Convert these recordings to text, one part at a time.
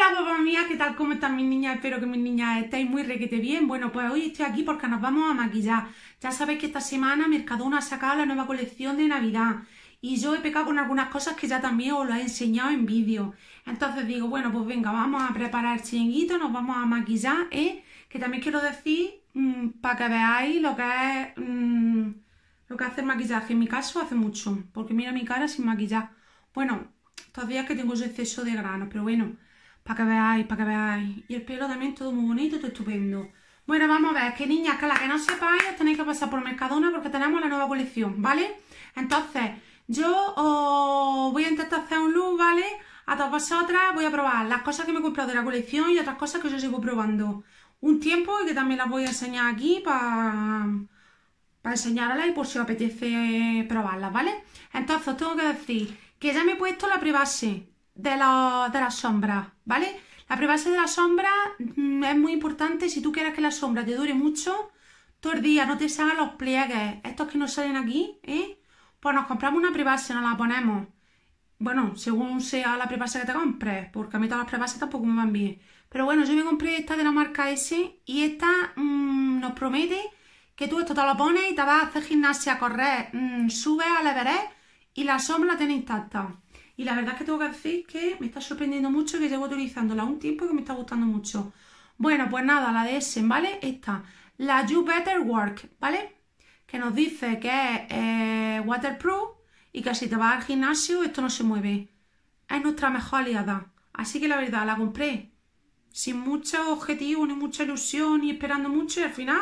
Hola, papá mía, ¿qué tal? ¿Cómo están mis niñas? Espero que mis niñas estéis muy requete bien. Bueno, pues hoy estoy aquí porque nos vamos a maquillar. Ya sabéis que esta semana Mercadona ha sacado la nueva colección de Navidad y yo he pecado con algunas cosas que ya también os lo he enseñado en vídeo. Entonces digo, bueno, pues venga, vamos a preparar el chiringuito, nos vamos a maquillar, ¿eh? Que también quiero decir, para que veáis lo que es, lo que hace el maquillaje. En mi caso hace mucho, porque mira mi cara sin maquillar. Bueno, estos días que tengo ese exceso de granos, pero bueno. Para que veáis, para que veáis. Y el pelo también todo muy bonito, todo estupendo. Bueno, vamos a ver, que niñas, que la que no sepáis, os tenéis que pasar por Mercadona porque tenemos la nueva colección, ¿vale? Entonces, yo os voy a intentar hacer un look, ¿vale? A todas vosotras voy a probar las cosas que me he comprado de la colección y otras cosas que yo sigo probando un tiempo y que también las voy a enseñar aquí para enseñarlas y por si os apetece probarlas, ¿vale? Entonces, os tengo que decir que ya me he puesto la prebase de las sombras, ¿vale? La prebase de la sombra es muy importante si tú quieres que la sombra te dure mucho, todo el día, no te salgan los pliegues, estos que nos salen aquí, ¿eh? Pues nos compramos una prebase, nos la ponemos. Bueno, según sea la prebase que te compres, porque a mí todas las prebases tampoco me van bien. Pero bueno, yo me compré esta de la marca S y esta nos promete que tú esto te lo pones y te vas a hacer gimnasia, a correr, subes al Everest y la sombra la tienes intacta. Y la verdad es que tengo que decir que me está sorprendiendo mucho, que llevo utilizándola un tiempo y que me está gustando mucho. Bueno, pues nada, la de Essen, ¿vale? Esta, la You Better Work, ¿vale? Que nos dice que es waterproof y que si te vas al gimnasio esto no se mueve. Es nuestra mejor aliada. Así que la verdad, la compré sin mucho objetivo, ni mucha ilusión, ni esperando mucho y al final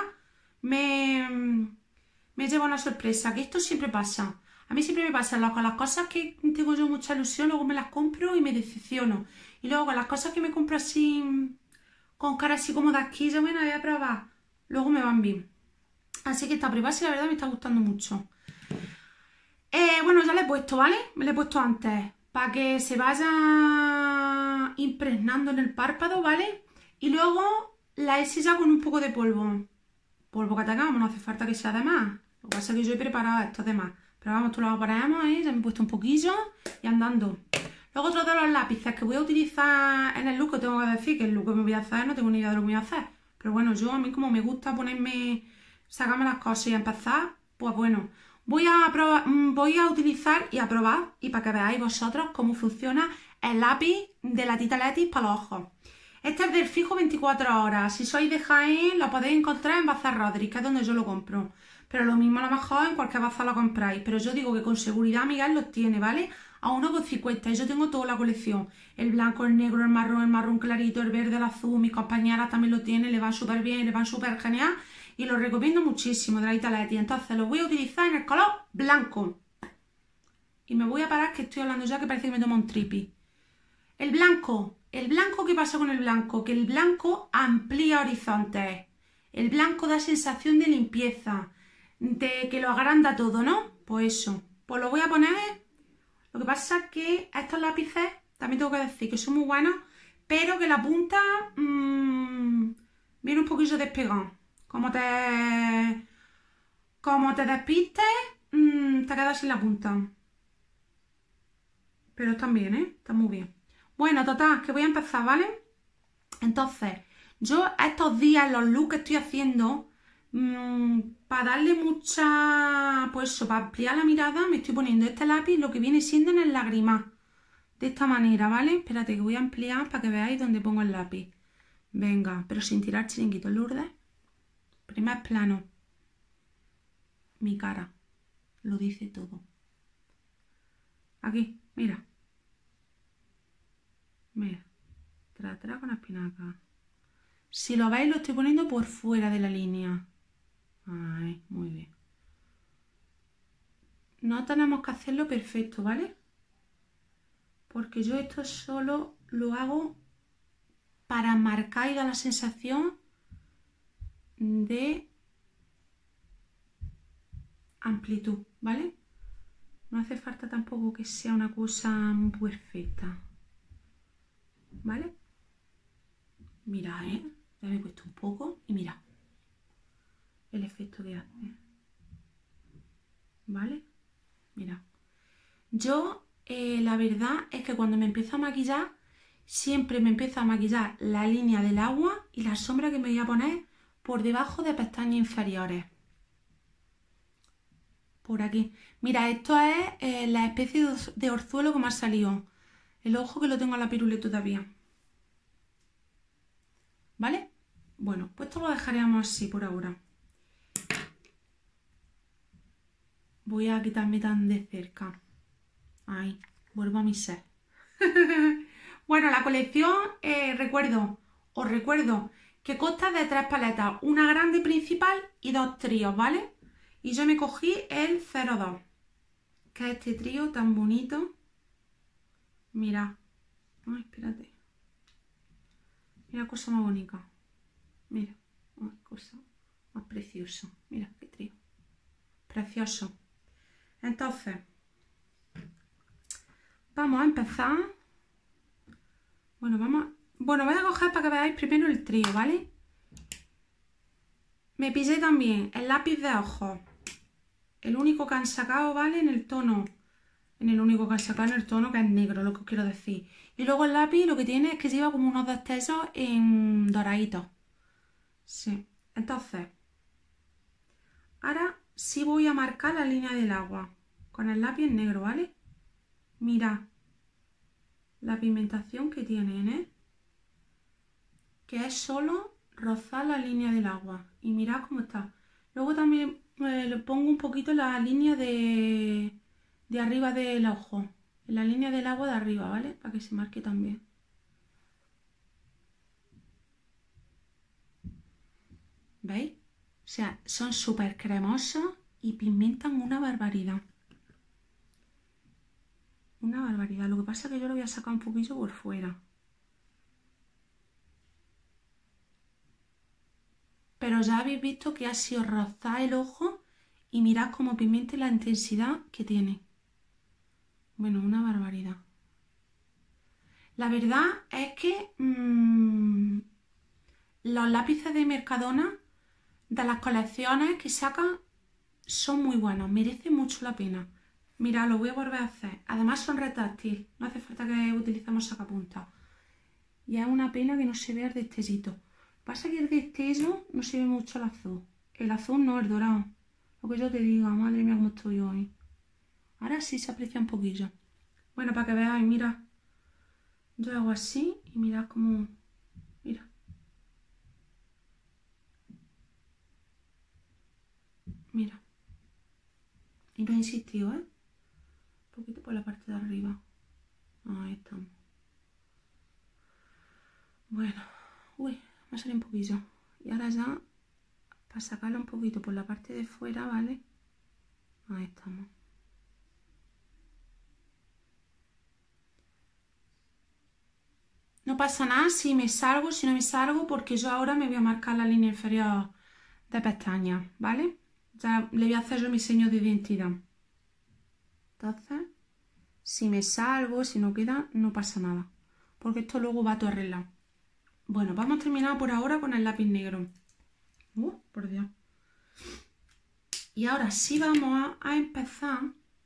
me lleva una sorpresa, que esto siempre pasa. A mí siempre me pasa con las cosas que tengo yo mucha ilusión, luego me las compro y me decepciono. Y luego con las cosas que me compro así, con cara así como de aquí, yo me voy a probar, luego me van bien. Así que esta prebase la verdad me está gustando mucho. Bueno, ya le he puesto, ¿vale? Me le he puesto antes, para que se vaya impregnando en el párpado, ¿vale? Y luego la he sellado con un poco de polvo. Polvo que tengamos, no hace falta que sea de más. Lo que pasa es que yo he preparado esto de más. Pero vamos, tú lo ponemos, ¿eh? Ya me he puesto un poquillo y andando. Luego otro de los lápices que voy a utilizar en el look, que tengo que decir que el look que me voy a hacer, no tengo ni idea de lo que voy a hacer. Pero bueno, yo a mí como me gusta ponerme, sacarme las cosas y empezar, pues bueno. Voy a utilizar y a probar, y para que veáis vosotros cómo funciona el lápiz de la Tita Letis para los ojos. Este es del fijo 24 horas. Si sois de Jaén, lo podéis encontrar en Bazar Rodríguez, que es donde yo lo compro. Pero lo mismo a lo mejor en cualquier bazar lo compráis. Pero yo digo que con seguridad Miguel los tiene, ¿vale? A 1,50 y yo tengo toda la colección. El blanco, el negro, el marrón clarito, el verde, el azul. Mis compañeras también lo tienen, le van súper bien, le van súper genial. Y lo recomiendo muchísimo de la Italetti. Entonces lo voy a utilizar en el color blanco. Y me voy a parar que estoy hablando ya que parece que me toma un tripi. El blanco, ¿qué pasa con el blanco? Que el blanco amplía horizontes. El blanco da sensación de limpieza, de que lo agranda todo, ¿no? Pues eso. Pues lo voy a poner. Lo que pasa es que estos lápices, también tengo que decir que son muy buenos, pero que la punta viene un poquillo despegado. Como te despistes, te quedas sin la punta. Pero están bien, ¿eh? Están muy bien. Bueno, total, que voy a empezar, ¿vale? Entonces, yo estos días, los looks que estoy haciendo, para darle mucha, pues eso, para ampliar la mirada, me estoy poniendo este lápiz, lo que viene siendo en el lagrimal. De esta manera, ¿vale? Espérate que voy a ampliar para que veáis dónde pongo el lápiz. Venga, pero sin tirar chiringuitos, Lourdes. Primer plano. Mi cara. Lo dice todo. Aquí, mira. Mira. Tra con la espinaca. Si lo veis, lo estoy poniendo por fuera de la línea. Ay, muy bien. No tenemos que hacerlo perfecto, ¿vale? Porque yo esto solo lo hago para marcar y dar la sensación de amplitud, ¿vale? No hace falta tampoco que sea una cosa muy perfecta, ¿vale? Mira, ya me he puesto un poco y mira el efecto que hace, ¿vale? Mira, yo la verdad es que cuando me empiezo a maquillar siempre me empiezo a maquillar la línea del agua y la sombra que me voy a poner por debajo de pestañas inferiores. Por aquí. Mira, esto es la especie de orzuelo que me ha salido. El ojo que lo tengo a la pirule todavía. ¿Vale? Bueno, pues esto lo dejaremos así por ahora. Voy a quitarme tan de cerca. Ahí, vuelvo a mi ser. Bueno, la colección, os recuerdo que consta de 3 paletas, una grande principal y 2 tríos, ¿vale? Y yo me cogí el 02, que es este trío tan bonito. Mira, ay, espérate. Mira, cosa más bonita. Mira, ay, cosa más preciosa. Mira, qué trío. Precioso. Entonces, vamos a empezar. Bueno, voy a coger para que veáis primero el trío, ¿vale? Me pillé también el lápiz de ojos. El único que han sacado, ¿vale? En el tono que es negro, lo que os quiero decir. Y luego el lápiz lo que tiene es que lleva como unos destellos en doraditos. Sí. Entonces, ahora sí voy a marcar la línea del agua con el lápiz negro, ¿vale? Mirad la pigmentación que tienen, ¿eh? Que es solo rozar la línea del agua. Y mirad cómo está. Luego también le pongo un poquito la línea de arriba del ojo. En la línea del agua de arriba, ¿vale? Para que se marque también. ¿Veis? O sea, son súper cremosos y pigmentan una barbaridad. Una barbaridad. Lo que pasa es que yo lo voy a sacar un poquillo por fuera. Pero ya habéis visto que ha sido rozar el ojo y mirad cómo pigmenta la intensidad que tiene. Bueno, una barbaridad. La verdad es que los lápices de Mercadona, de las colecciones que sacan, son muy buenos. Merecen mucho la pena. Mira, lo voy a volver a hacer. Además son retráctiles. No hace falta que utilicemos sacapuntas. Y es una pena que no se vea el destellito. Pasa que el destello no se ve mucho el azul. El azul no, el dorado. Lo que yo te diga, madre mía, cómo estoy hoy. Ahora sí se aprecia un poquillo. Bueno, para que veáis, mira. Yo hago así y mirad cómo... Mira. Mira. Y no he insistido, ¿eh? Un poquito por la parte de arriba. Ahí estamos. Bueno. Uy, me ha salido un poquillo. Y ahora ya, para sacarlo un poquito por la parte de fuera, ¿vale? Ahí estamos. No pasa nada si me salgo, si no me salgo, porque yo ahora me voy a marcar la línea inferior de pestañas, ¿vale? Ya le voy a hacer yo mi sello de identidad. Entonces, si me salgo, si no queda, no pasa nada, porque esto luego va todo arreglado. Bueno, vamos a terminar por ahora con el lápiz negro. Por Dios. Y ahora sí vamos a empezar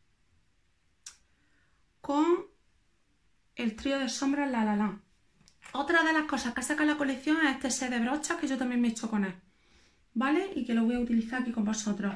con el trío de sombras La La La. Otra de las cosas que ha sacado la colección es este set de brochas que yo también me he hecho con él, ¿vale? Y que lo voy a utilizar aquí con vosotros.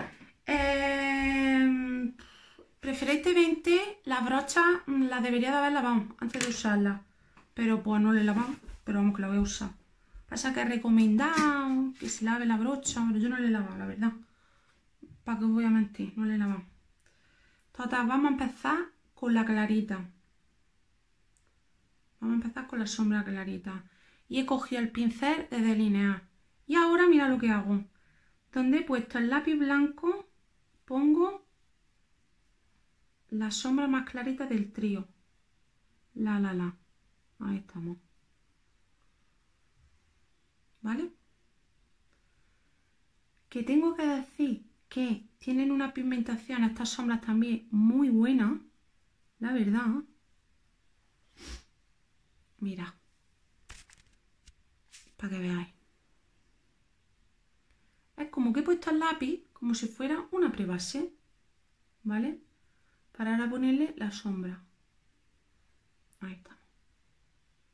Preferentemente las brochas las debería de haber lavado antes de usarlas, pero pues no le he lavado, pero vamos que la voy a usar. Pasa que he recomendado que se lave la brocha, pero yo no le he lavado, la verdad. ¿Para qué os voy a mentir? No le he lavado. Total, vamos a empezar con la clarita. Vamos a empezar con la sombra clarita. Y he cogido el pincel de delinear. Y ahora mira lo que hago. Donde he puesto el lápiz blanco, pongo la sombra más clarita del trío. La La La. Ahí estamos. ¿Vale? Que tengo que decir que tienen una pigmentación, estas sombras también, muy buena. La verdad. Mira. Para que veáis. Es como que he puesto el lápiz como si fuera una prebase, ¿vale? Para ahora ponerle la sombra. Ahí está.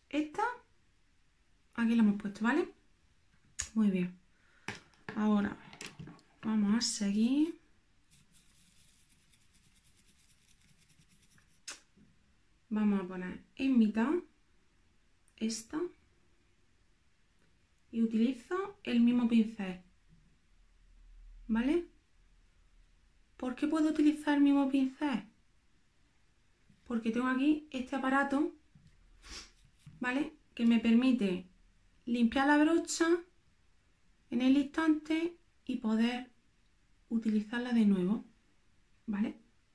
esta, aquí la hemos puesto, ¿vale? Muy bien. Ahora vamos a seguir. Vamos a poner en mitad esta y utilizo el mismo pincel, ¿vale? ¿Por qué puedo utilizar el mismo pincel? Porque tengo aquí este aparato, ¿vale? Que me permite limpiar la brocha en el instante y poder utilizarla de nuevo, ¿vale?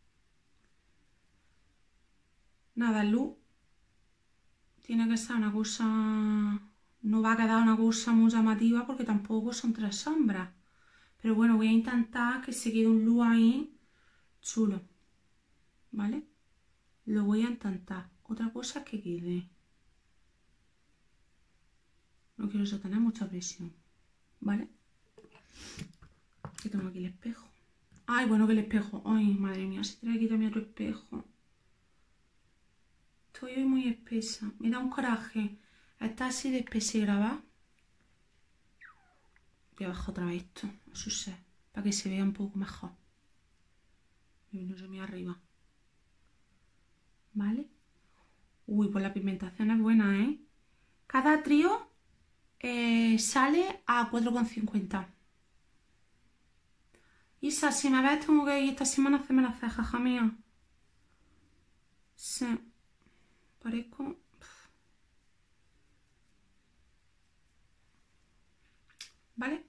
Nada, el look tiene que ser una cosa, no va a quedar una cosa muy llamativa porque tampoco son 3 sombras, pero bueno, voy a intentar que se quede un look ahí chulo, ¿vale? Lo voy a intentar. Otra cosa es que quede. No quiero yo tener mucha presión, ¿vale? Que tengo aquí el espejo. Ay, bueno, que el espejo. Ay, madre mía, si trae aquí también otro espejo. Estoy hoy muy espesa. Me da un coraje. Está así de espesa y grabar. Voy a bajar otra vez esto, a su set, para que se vea un poco mejor. Y no se me arriba. ¿Vale? Uy, pues la pigmentación es buena, ¿eh? Cada trío sale a 4,50. Isa, si me ves, tengo que ir esta semana a hacerme las cejas, hija mía. Sí. Parezco... ¿Vale?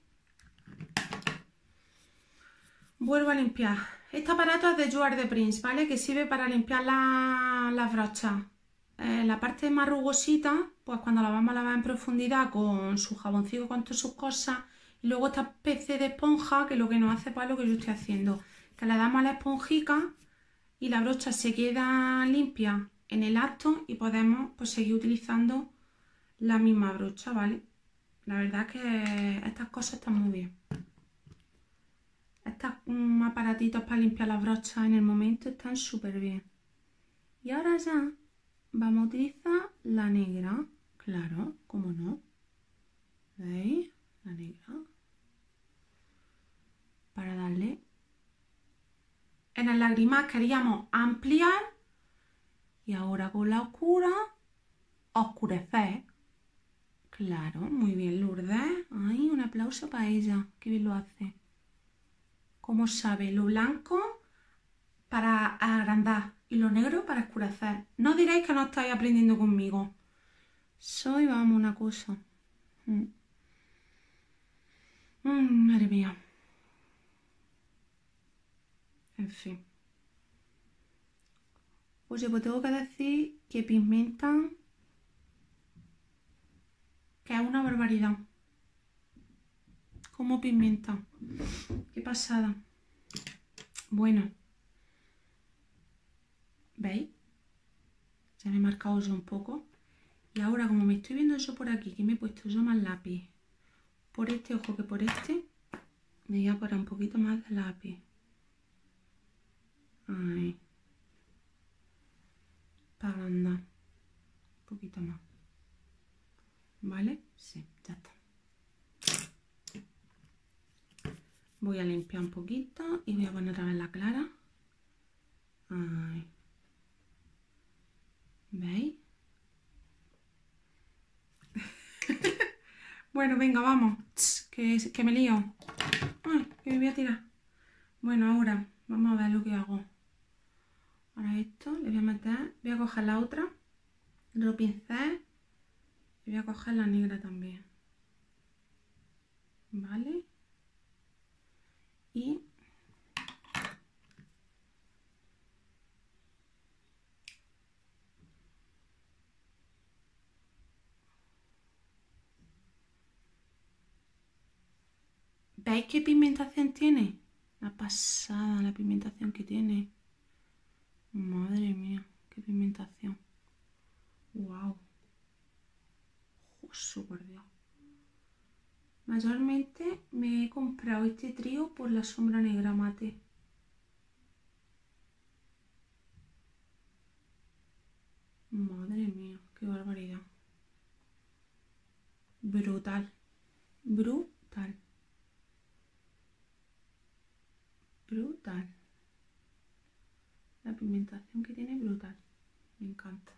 Vuelvo a limpiar. Este aparato es de Jouer de Prince, ¿vale? Que sirve para limpiar las brochas. La parte más rugosita, pues cuando la vamos a lavar en profundidad con su jaboncito, con todas sus cosas. Y luego esta especie de esponja, que lo que nos hace, pues lo que yo estoy haciendo. Que le damos a la esponjica y la brocha se queda limpia en el acto y podemos pues seguir utilizando la misma brocha, ¿vale? La verdad es que estas cosas están muy bien. Estos aparatitos para limpiar las brochas en el momento están súper bien. Y ahora ya vamos a utilizar la negra. Claro, ¿cómo no? ¿Veis? La negra. Para darle. En el lagrimal queríamos ampliar. Y ahora con la oscura, oscurecer. Claro, muy bien, Lourdes. Ay, un aplauso para ella. Qué bien lo hace. Como sabe, lo blanco para agrandar y lo negro para oscurecer. No diréis que no estáis aprendiendo conmigo. Soy, vamos, una cosa. Madre mía. En fin. Oye, pues tengo que decir que pigmentan, que es una barbaridad. ¿Cómo pigmentan? Qué pasada. Bueno. ¿Veis? Ya me he marcado yo un poco. Y ahora, como me estoy viendo yo por aquí, que me he puesto yo más lápiz por este ojo que por este, me voy a poner un poquito más de lápiz. Ahí. Para agrandar. Un poquito más. ¿Vale? Sí, ya está. Voy a limpiar un poquito y voy a poner otra vez la clara. Ahí. ¿Veis? Bueno, venga, vamos. Que me lío. Ay, que me voy a tirar. Bueno, ahora vamos a ver lo que hago. Ahora esto le voy a meter. Voy a coger la otra. Lo pincel. Y voy a coger la negra también. ¿Vale? Y ¿veis qué pigmentación tiene? La pasada, la pigmentación que tiene. Madre mía, qué pigmentación. Wow. Súper Dios. Mayormente me he comprado este trío por la sombra negra mate. Madre mía, qué barbaridad. brutal. Brutal. Brutal. La pigmentación que tiene brutal. Me encanta.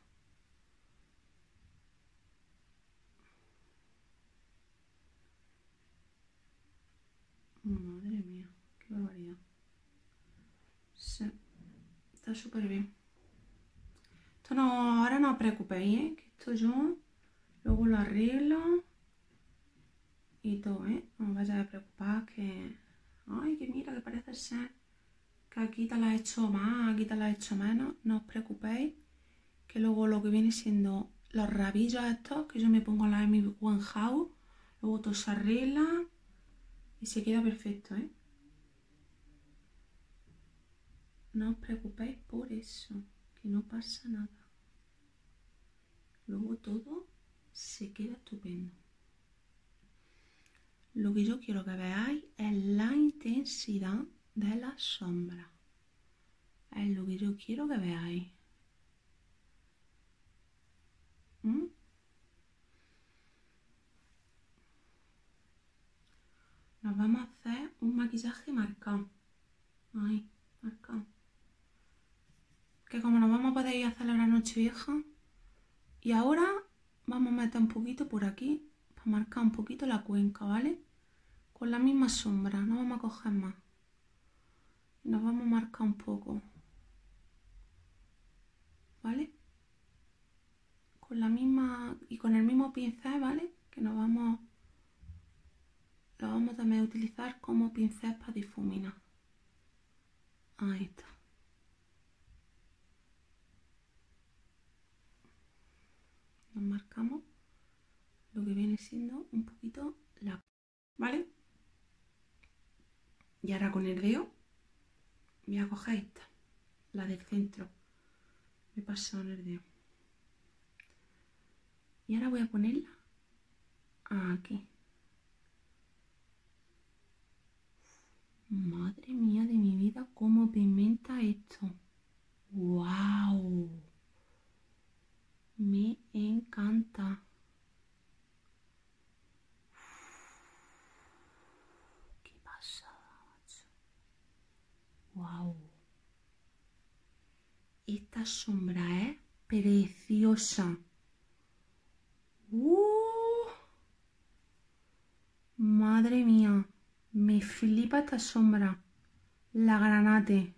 Madre mía, qué barbaridad. Sí, está súper bien. Esto no, ahora no os preocupéis, ¿eh? Que esto yo luego lo arreglo y todo, ¿eh? No os vayáis a preocupar que... Ay, que mira, que parece ser que aquí te la he hecho más, aquí te la he hecho menos. No os preocupéis, que luego lo que viene siendo los rabillos estos, que yo me pongo la Amy Winehouse, luego todo se arregla y se queda perfecto, ¿eh? No os preocupéis por eso, que no pasa nada. Luego todo se queda estupendo. Lo que yo quiero que veáis es la intensidad de la sombra. Es lo que yo quiero que veáis. Nos vamos a hacer un maquillaje marcado. Ahí, marcado. Que como nos vamos a poder ir a celebrar Nochevieja. Y ahora vamos a meter un poquito por aquí para marcar un poquito la cuenca, ¿vale? Con la misma sombra, no vamos a coger más. Y nos vamos a marcar un poco. ¿Vale? Con la misma y con el mismo pincel, ¿vale? Que lo vamos también a utilizar como pincel para difuminar. Ahí está. Nos marcamos lo que viene siendo un poquito la... ¿Vale? Y ahora con el dedo voy a coger esta, la del centro. Me he pasado en el dedo. Y ahora voy a ponerla aquí. Madre mía de mi vida, cómo pigmenta esto. ¡Wow! Me encanta. ¡Qué pasada, macho! ¡Wow! Esta sombra es preciosa. Madre mía, me flipa esta sombra. La granate.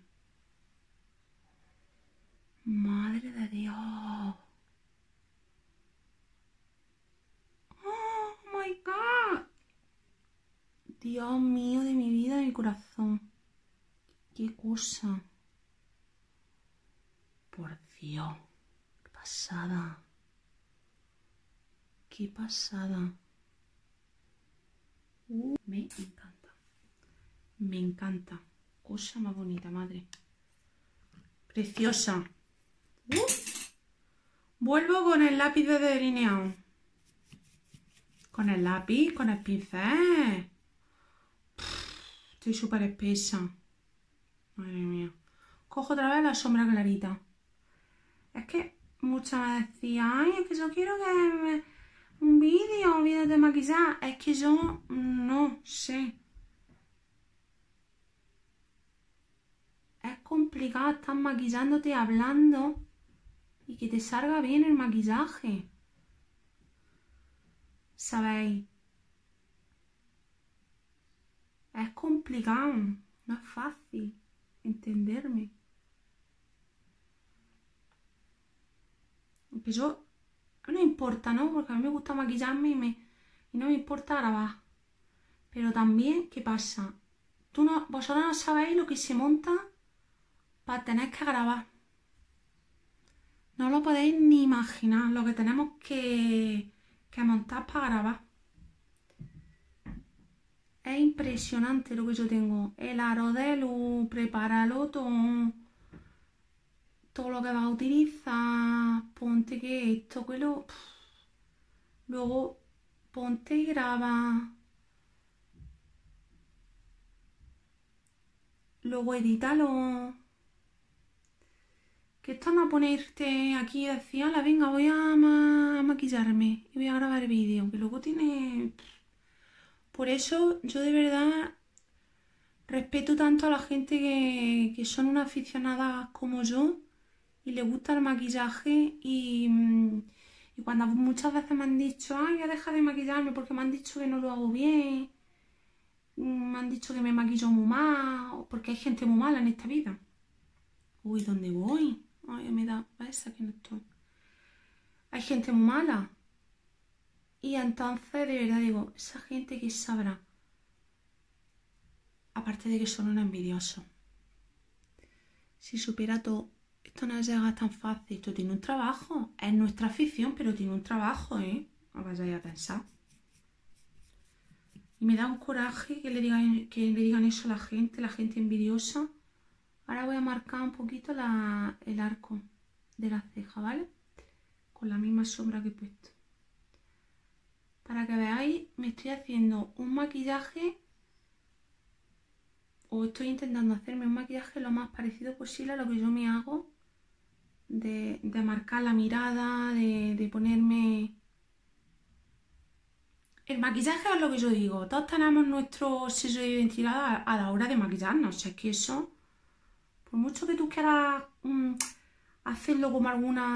Madre de Dios. Oh my God. Dios mío de mi vida, de mi corazón. Qué cosa. Por Dios. Qué pasada. Qué pasada. Me encanta. Me encanta. Cosa más bonita, madre. Preciosa. Vuelvo con el lápiz de delineado. Con el lápiz, con el pincel. Estoy súper espesa. Madre mía. Cojo otra vez la sombra clarita. Es que muchas me decían, ay, es que yo quiero que un vídeo de maquillaje. Es que yo no sé. Es complicado estar maquillándote, hablando y que te salga bien el maquillaje. ¿Sabéis? Es complicado, no es fácil entenderme. Aunque yo, no importa, ¿no? Porque a mí me gusta maquillarme y no me importa grabar. Pero también, ¿qué pasa? Vosotros no sabéis lo que se monta para tener que grabar. No lo podéis ni imaginar lo que tenemos que montar para grabar. Es impresionante lo que yo tengo. El aro de luz, prepáralo todo lo que vas a utilizar. Ponte que esto, que lo... Luego ponte y graba. Luego edítalo. Que esto no ponerte aquí y decir, hola, venga, voy a maquillarme y voy a grabar vídeo, que luego tiene... Por eso yo de verdad respeto tanto a la gente que son unas aficionadas como yo y le gusta el maquillaje y cuando muchas veces me han dicho, ay, voy a dejar de maquillarme porque me han dicho que no lo hago bien, me han dicho que me maquillo muy mal, porque hay gente muy mala en esta vida. Uy, ¿dónde voy? Ay, me da esa que no estoy. Hay gente muy mala. Y entonces, de verdad digo, esa gente que sabrá. Aparte de que son unos envidiosos. Si supiera todo, esto no llega tan fácil. Esto tiene un trabajo. Es nuestra afición, pero tiene un trabajo, ¿eh? No vayáis a pensar. Y me da un coraje que le digan eso a la gente envidiosa. Ahora voy a marcar un poquito el arco de la ceja, ¿vale? Con la misma sombra que he puesto. Para que veáis, me estoy haciendo un maquillaje, o estoy intentando hacerme un maquillaje lo más parecido posible a lo que yo me hago, de marcar la mirada, de ponerme... El maquillaje es lo que yo digo, todos tenemos nuestro sello de identidad a la hora de maquillarnos, o sea, es que eso, por mucho que tú quieras hacerlo como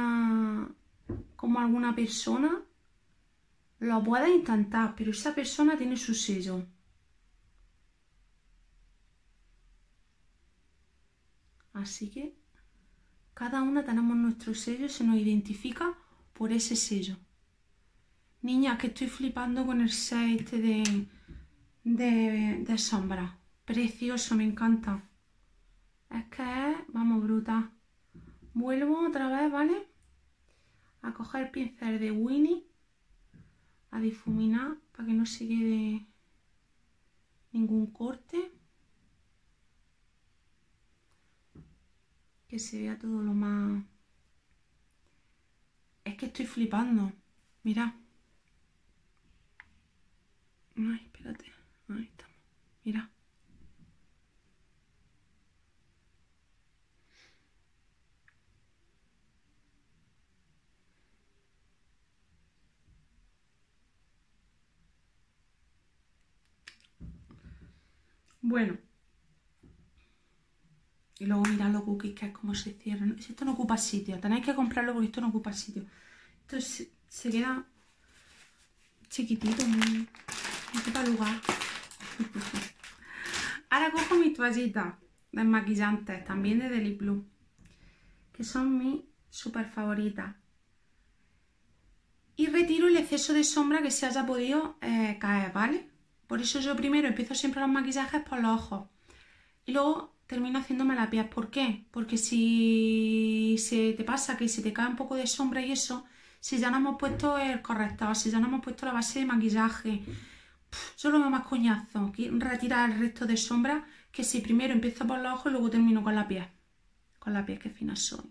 alguna persona, lo puedes intentar, pero esa persona tiene su sello. Así que cada una tenemos nuestro sello, se nos identifica por ese sello. Niña, que estoy flipando con el set este de sombra. Precioso, me encanta. Es que es, vamos, brutal. Vuelvo otra vez, ¿vale? A coger el pincel de Winnie, a difuminar para que no se quede ningún corte. Que se vea todo lo más... Es que estoy flipando. Mirad. Ay, espérate. Ahí estamos. Mirad. Bueno. Y luego mirad los cookies, que es como se cierran. Esto no ocupa sitio. Tenéis que comprarlo porque esto no ocupa sitio. Esto se queda chiquitito. No ocupa lugar. Ahora cojo mis toallitas desmaquillantes, también de Deli Plus, que son mis súper favoritas. Y retiro el exceso de sombra que se haya podido caer, ¿vale? Por eso yo primero empiezo siempre los maquillajes por los ojos. Y luego termino haciéndome la piel. ¿Por qué? Porque si se te pasa que se te cae un poco de sombra y eso, si ya no hemos puesto el corrector, si ya no hemos puesto la base de maquillaje, yo lo veo más coñazo que retirar el resto de sombra, que si primero empiezo por los ojos y luego termino con la piel. Con la piel, que fina soy.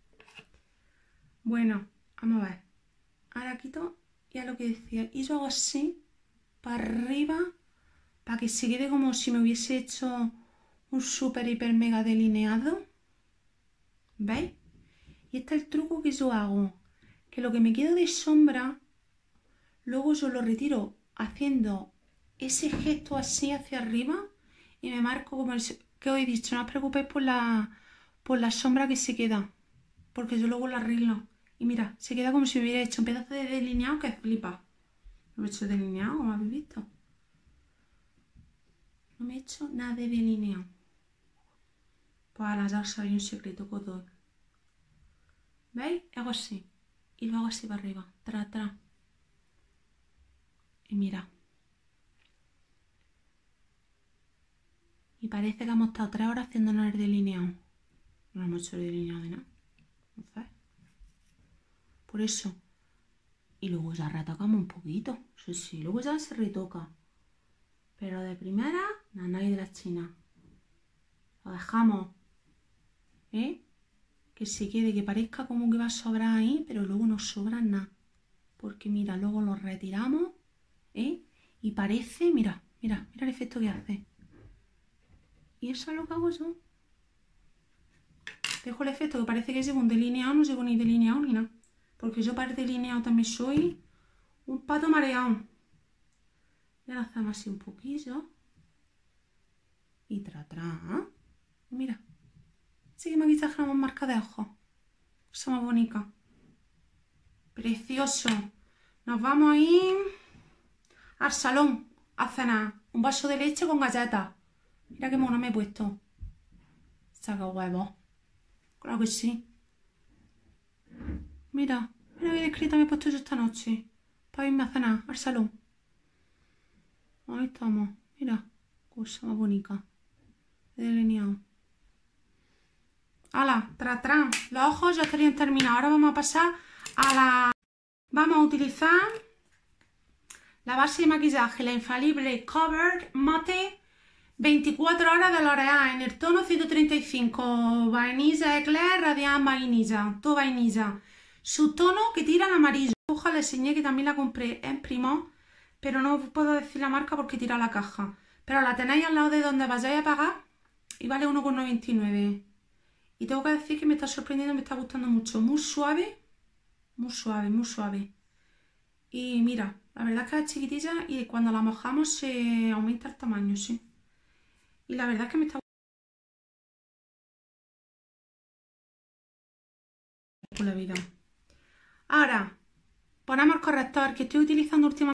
Bueno, vamos a ver. Ahora quito ya lo que decía. Y yo hago así, para arriba, para que se quede como si me hubiese hecho un súper hiper mega delineado. ¿Veis? Y este es el truco que yo hago. Que lo que me queda de sombra, luego yo lo retiro haciendo ese gesto así hacia arriba y me marco como el que os he dicho. No os preocupéis por la sombra que se queda, porque yo luego la arreglo. Y mira, se queda como si hubiera hecho un pedazo de delineado que flipa. No me he hecho delineado, como habéis visto. No me he hecho nada de delineado. Pues ahora ya sabéis un secreto que os doy. ¿Veis? Hago así. Y lo hago así para arriba. Tra, tra. Y mira. Y parece que hemos estado 3 horas haciéndonos el delineado. No hemos hecho el delineado de nada. ¿No sabes? Por eso. Y luego ya retocamos un poquito. Sí, sí, luego ya se retoca. Pero de primera, nanay de la China. Lo dejamos. Que se quede, que parezca como que va a sobrar ahí, pero luego no sobra nada. Porque mira, luego lo retiramos, y parece, mira el efecto que hace. Y eso es lo que hago yo. dejo el efecto que parece que llevo un delineado, no llevo ni delineado ni nada. Porque yo para el delineado también soy un pato mareado. Y ahora hacemos así un poquillo. Y atrás. Mira. Sí que maquillaje tenemos marca de ojos. Cosa más bonita. Precioso. Nos vamos a ir al salón a cenar. Un vaso de leche con galletas. Mira qué mono me he puesto. Saca huevos. Claro que sí. Mira, mira qué discreta me he puesto yo esta noche. Para irme a cenar al salón. Ahí estamos. Mira, cosa más bonita. De delineado. ¡Hala! ¡Tra! Los ojos ya estarían terminados. Ahora vamos a pasar a la... Vamos a utilizar la base de maquillaje, la infalible Covered Mate 24 horas de L'Oréal en el tono 135. Vainilla Eclair Radiant Vainilla. Todo vainilla. Su tono que tira al amarillo. Ojalá le enseñé que también la compré en Primo, pero no puedo decir la marca porque tira la caja. Pero la tenéis al lado de donde vayáis a pagar y vale 1,99. Y tengo que decir que me está sorprendiendo, me está gustando mucho. Muy suave, muy suave, muy suave. Y mira, la verdad es que es chiquitilla y cuando la mojamos se aumenta el tamaño, sí. Y la verdad es que me está gustando por la vida. Ahora, ponemos el corrector que estoy utilizando últimamente.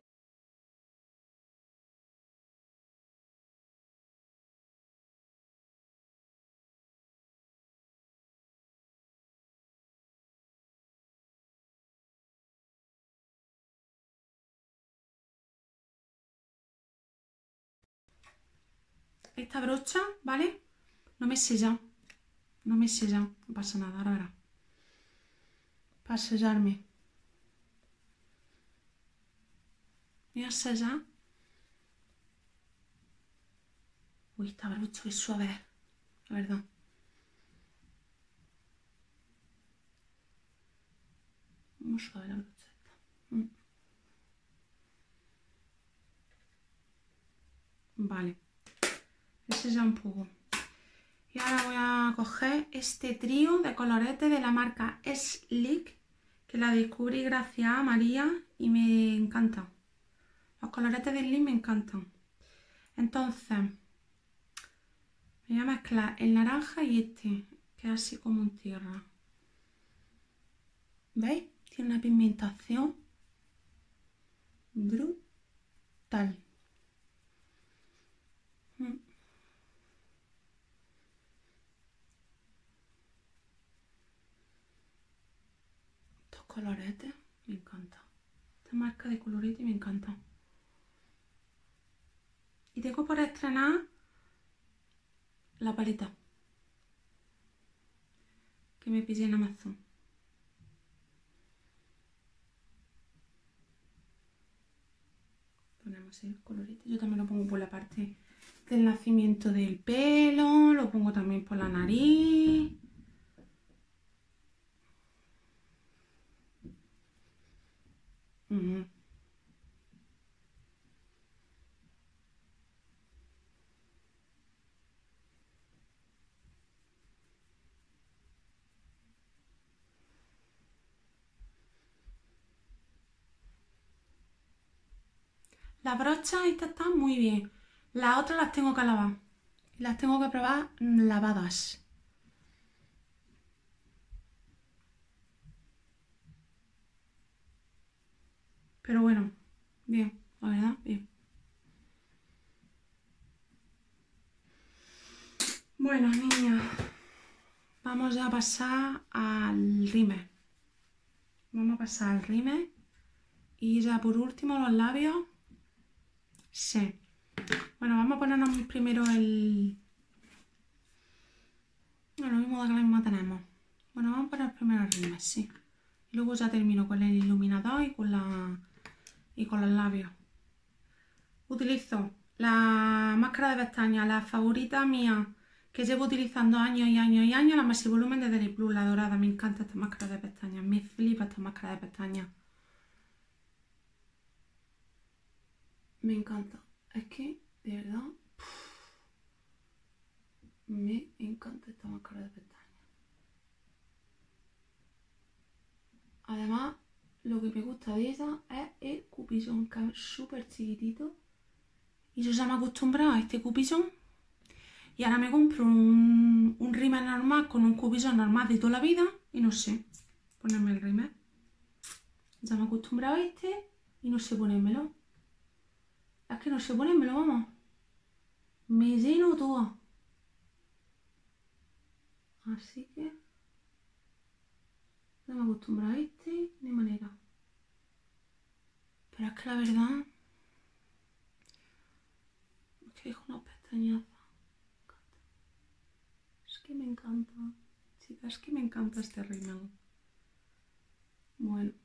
Esta brocha, ¿vale? No me sella. No me sella. No pasa nada, ahora verás. Para sellarme. Voy a sellar. Uy, esta brocha es suave, la verdad. Muy suave la brocha esta. Vale. Ese ya un poco. Y ahora voy a coger este trío de coloretes de la marca Sleek, que la descubrí gracias a María y me encanta. Los coloretes de Sleek me encantan. Entonces, voy a mezclar el naranja y este, que es así como en tierra. ¿Veis? Tiene una pigmentación brutal. Estos coloretes me encantan. Esta marca de colorete me encanta. Y tengo por estrenar la paleta que me pillé en Amazon. Ponemos el colorete. Yo también lo pongo por la parte del nacimiento del pelo, lo pongo también por la nariz. Las brochas estas están muy bien. Las otras las tengo que lavar. Las tengo que probar lavadas. Pero bueno, bien, la verdad, bien. Bueno, niñas, vamos ya a pasar al rímel. Vamos a pasar al rímel. Y ya por último los labios. Sí. Bueno, vamos a ponernos primero el... No, lo mismo de que la misma tenemos. Bueno, vamos a poner primero el rímel, sí. Y luego ya termino con el iluminador y con los labios. Utilizo la máscara de pestañas, la favorita mía, que llevo utilizando años y años y años, la Maxi Volumen de Deli Plus, la dorada. Me encanta esta máscara de pestañas, me flipa esta máscara de pestañas. Me encanta. Es que, de verdad, me encanta esta máscara de pestañas. lo que me gusta de ella es el cupillón, que es súper chiquitito. Y yo ya me he acostumbrado a este cupillón. Y ahora me compro un rímel normal con un cupillón normal de toda la vida. Y no sé ponerme el rímel. Ya me he acostumbrado a este y no sé ponérmelo. Es que no sé ponérmelo, vamos. Me lleno todo. Así que no me he acostumbrado a este de manera. Pero es que la verdad es que dejo unas pestañazas. Es que me encanta. Chicas, es que me encanta este rímel. Bueno.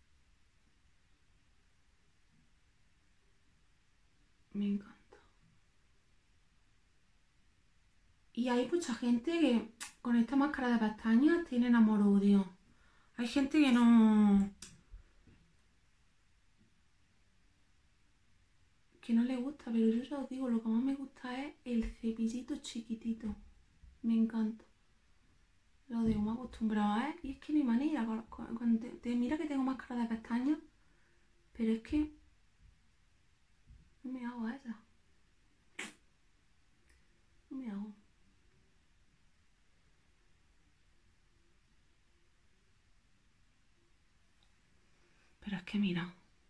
Me encanta. Y hay mucha gente que con esta máscara de pestañas tienen amor-odio. Hay gente que no... que no le gusta, pero yo ya os digo, lo que más me gusta es el cepillito chiquitito. Me encanta. Lo digo, me he acostumbrado a y es que ni manera. Mira que tengo máscara de pestañas, pero es que no me hago a ella. No me hago. Pero es que mira.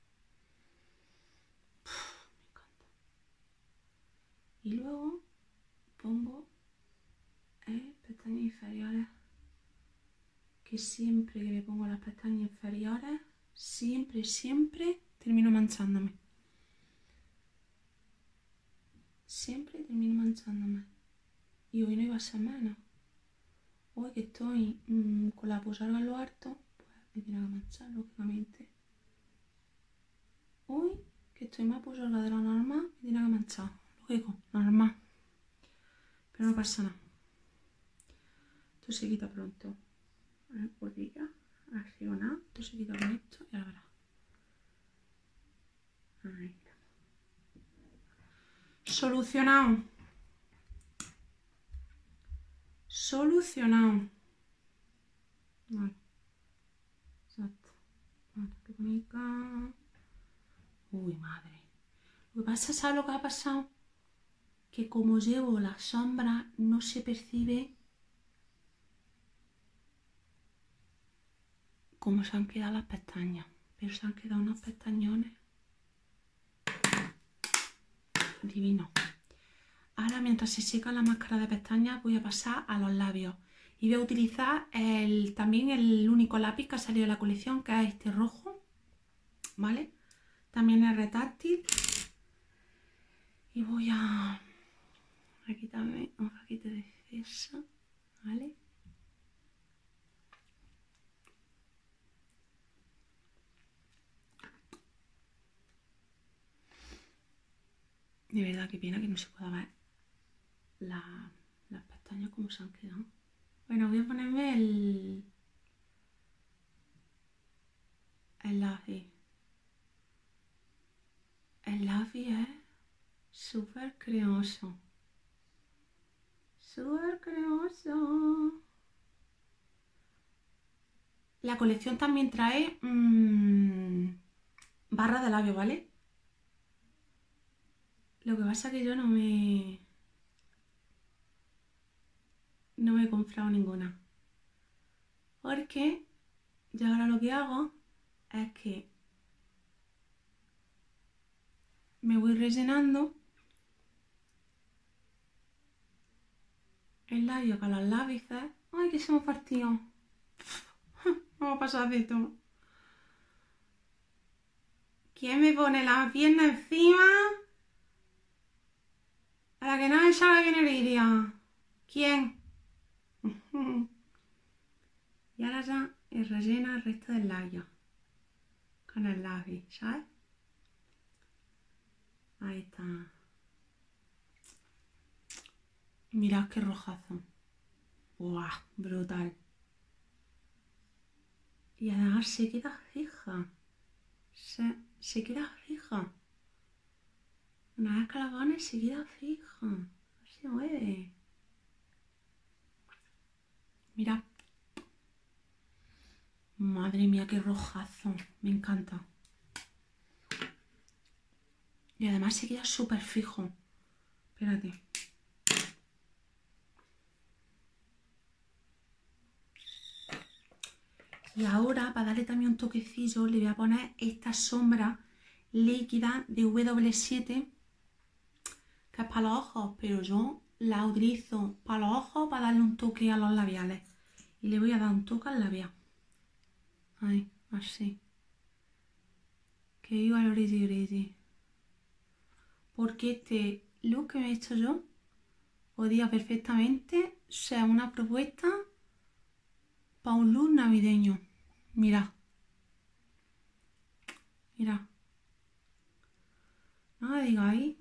Me encanta. Y luego pongo pestañas inferiores. Que siempre que me pongo las pestañas inferiores, siempre termino manchándome. Siempre termino manchándome. Y hoy no iba a ser menos. Hoy que estoy con la posarga en lo harto, pues me tiene que manchar, lógicamente. Hoy que estoy más posarga de lo normal, me tiene que manchar. Lógico, normal. Pero no pasa nada. Esto se quita pronto. A ver, bolilla. Así o nada. Esto se quita con esto y ahora verás. Ahí. Solucionado. Solucionado. Vale. Exacto. Vale, qué bonita. Uy, madre. Lo que pasa, ¿sabes lo que ha pasado? Que como llevo la sombra, no se percibe cómo se han quedado las pestañas. Pero se han quedado unos pestañones divinos. Ahora, mientras se seca la máscara de pestañas, voy a pasar a los labios. Y voy a utilizar también el único lápiz que ha salido de la colección, que es este rojo. ¿Vale? También es retráctil. Y voy a quitarme un poquito de exceso. ¿Vale? De verdad, qué pena que no se pueda ver las pestañas como se han quedado. Bueno, voy a ponerme el lápiz. El lápiz es súper cremoso. Súper cremoso. La colección también trae barra de labio, ¿vale? Lo que pasa es que yo no me he comprado ninguna. Porque yo ahora lo que hago es que me voy rellenando el labio con los lápices. ¡Ay, que se me ha partido! Vamos a pasar de todo. ¿Quién me pone la pierna encima? A la que no me salga bien heridia. ¿Quién? Y ahora ya rellena el resto del labio con el lápiz, ¿sabes? Ahí está. Mirad qué rojazo. ¡Buah! Brutal. Y además se queda fija. Se queda fija. Una vez que la pones se queda fija. No se mueve. Mirad. Madre mía, qué rojazo. Me encanta. Y además se queda súper fijo. Espérate. Y ahora, para darle también un toquecillo, le voy a poner esta sombra líquida de W7, que es para los ojos, pero yo la utilizo para los ojos para darle un toque a los labiales. Y le voy a dar un toque al labial. Ahí, así. Que viva el brilli brilli. Porque este look que me he hecho yo podría perfectamente ser una propuesta para un look navideño. Mirad. Mirad. No me digáis.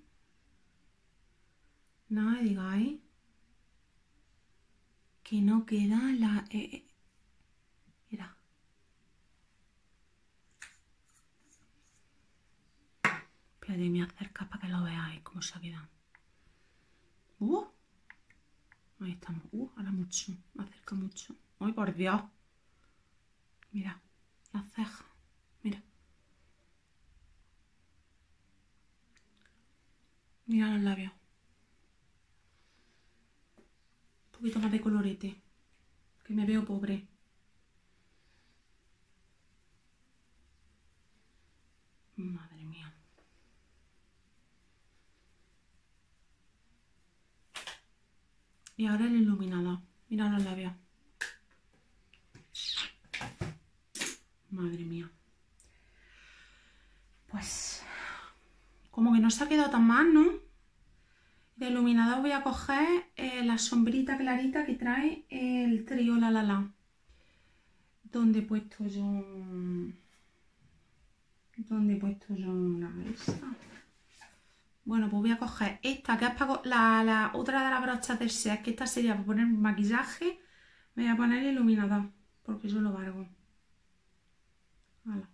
No me digáis que no queda la... Mirad. Espérate, me voy a acercar para que lo veáis cómo se ha quedado. Ahí estamos. Ahora mucho. Me acerca mucho. ¡Ay, por Dios! Mira, las cejas. Mira. Mira los labios. Un poquito más de colorete. Que me veo pobre. Madre mía. Y ahora el iluminador. Mira los labios. Madre mía. Pues como que no se ha quedado tan mal, ¿no? De iluminador voy a coger la sombrita clarita que trae el trío La La La. ¿Dónde he puesto yo? ¿Dónde he puesto yo una esta? Bueno, pues voy a coger esta, que es para la otra de las brochas del set, que esta sería para poner maquillaje. Me voy a poner el iluminador, porque yo lo valgo. Hala.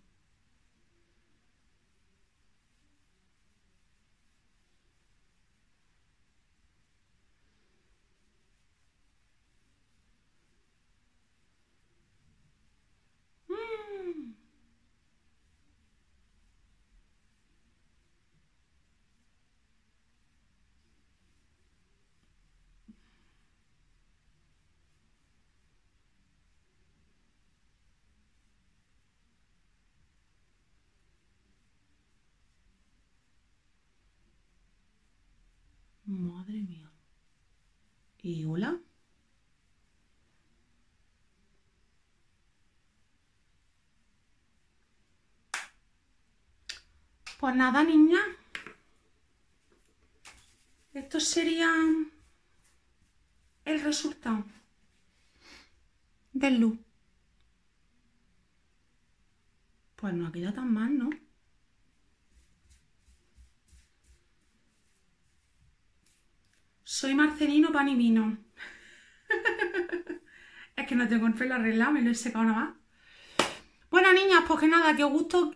Madre mía. ¿Y hola? Pues nada, niña. Esto sería el resultado del look. Pues no ha quedado tan mal, ¿no? Soy Marcelino pan y vino. Es que no tengo el pelo arreglado, me lo he secado nada más. Bueno, niñas, pues que nada, que os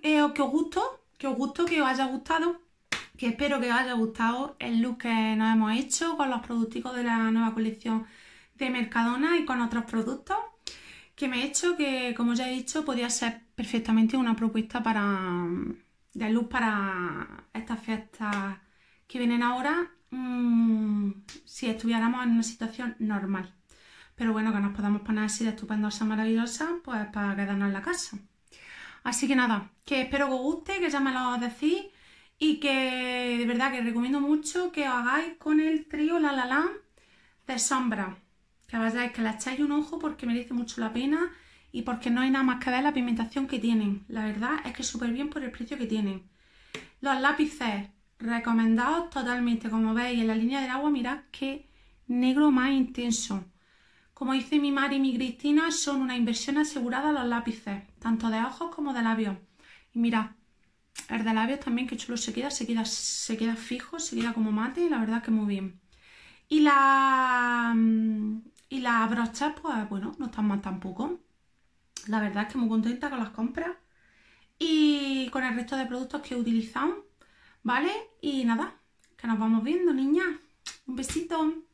haya gustado. Que espero que os haya gustado el look que nos hemos hecho con los productos de la nueva colección de Mercadona y con otros productos que me he hecho, que como ya he dicho, podría ser perfectamente una propuesta de look para estas fiestas que vienen ahora, si estuviéramos en una situación normal. Pero bueno, que nos podamos poner así de estupendosas, maravillosas, pues para quedarnos en la casa. Así que nada, que espero que os guste, que ya me lo decís y que de verdad que recomiendo mucho que os hagáis con el trío La La La de sombra. Que vayáis, que le echáis un ojo porque merece mucho la pena y porque no hay nada más que ver la pigmentación que tienen. La verdad es que súper bien por el precio que tienen. Los lápices recomendados totalmente, como veis en la línea del agua, mirad qué negro más intenso. Como dice mi Mari y mi Cristina, son una inversión asegurada los lápices, tanto de ojos como de labios. Y mirad, el de labios también, que chulo se queda fijo, se queda como mate, y la verdad que muy bien. Y las brochas, pues bueno, no están mal tampoco. La verdad es que muy contenta con las compras y con el resto de productos que he utilizado, ¿vale? Y nada, que nos vamos viendo, niñas. Un besito.